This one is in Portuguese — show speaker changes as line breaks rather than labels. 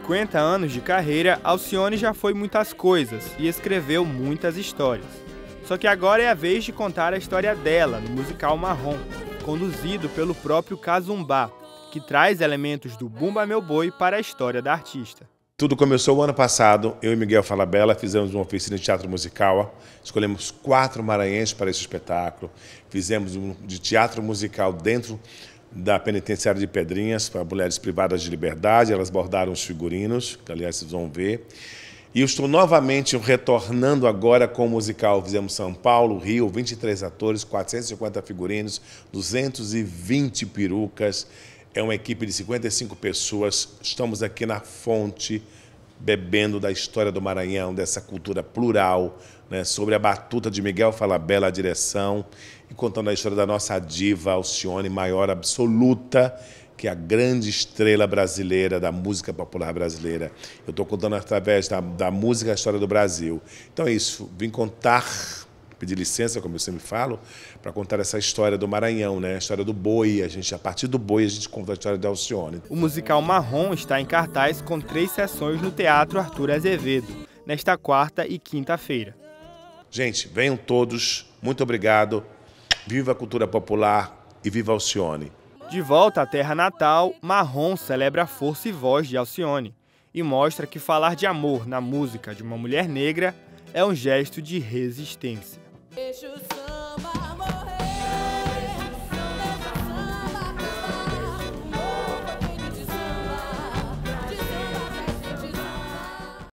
50 anos de carreira, Alcione já foi muitas coisas e escreveu muitas histórias. Só que agora é a vez de contar a história dela no musical Marrom, conduzido pelo próprio Kazumbá, que traz elementos do Bumba Meu Boi para a história da artista.
Tudo começou o ano passado, eu e Miguel Falabella fizemos uma oficina de teatro musical, escolhemos 4 maranhenses para esse espetáculo, fizemos de teatro musical dentro da penitenciária de Pedrinhas, para mulheres privadas de liberdade, elas bordaram os figurinos, que aliás vocês vão ver. E eu estou novamente retornando agora com o musical. Fizemos São Paulo, Rio, 23 atores, 450 figurinos, 220 perucas. É uma equipe de 55 pessoas. Estamos aqui na fonte, bebendo da história do Maranhão, dessa cultura plural, né, sobre a batuta de Miguel Falabella, a direção, e contando a história da nossa diva Alcione, maior absoluta, que é a grande estrela brasileira, da música popular brasileira. Eu estou contando através da música a história do Brasil. Então é isso, vim contar, pedir licença, como eu sempre falo, para contar essa história do Maranhão, né? A história do boi. A partir do boi, a gente conta a história da Alcione.
O musical Marrom está em cartaz com 3 sessões no Teatro Arthur Azevedo, nesta quarta e quinta-feira.
Gente, venham todos, muito obrigado, viva a cultura popular e viva Alcione.
De volta à terra natal, Marrom celebra a força e voz de Alcione e mostra que falar de amor na música de uma mulher negra é um gesto de resistência.
Deixa o samba